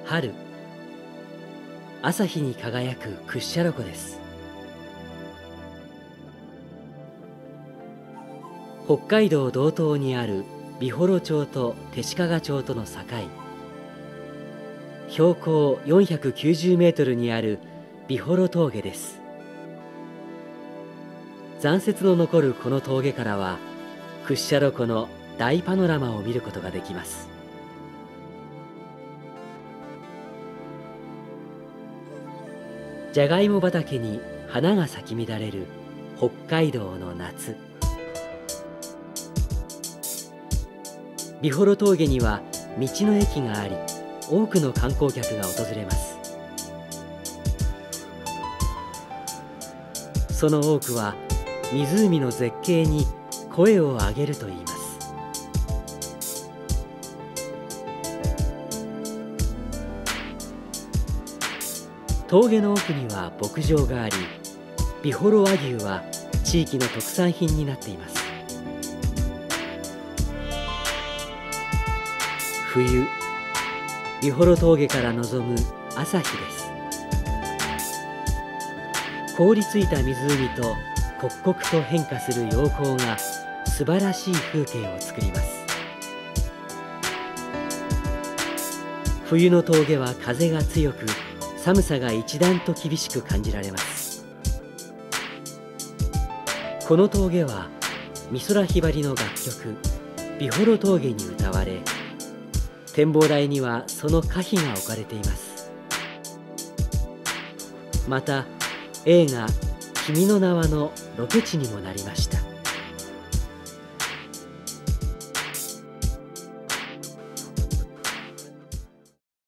春、朝日に輝く屈斜路湖です。北海道道東にある美幌町と弟子屈町との境、標高490メートルにある美幌峠です。残雪の残るこの峠からは屈斜路湖の大パノラマを見ることができます。じゃがいも畑に花が咲き乱れる北海道の夏。美幌峠には道の駅があり、多くの観光客が訪れます。その多くは湖の絶景に声を上げるといいます。峠の奥には牧場があり、美幌和牛は地域の特産品になっています。冬、美幌峠から望む朝日です。凍りついた湖と刻々と変化する陽光が素晴らしい風景を作ります。冬の峠は風が強く、寒さが一段と厳しく感じられます。この峠は美空ひばりの楽曲「美幌峠」に歌われ、展望台にはその歌碑が置かれています。また映画「君の名は」のロケ地にもなりました。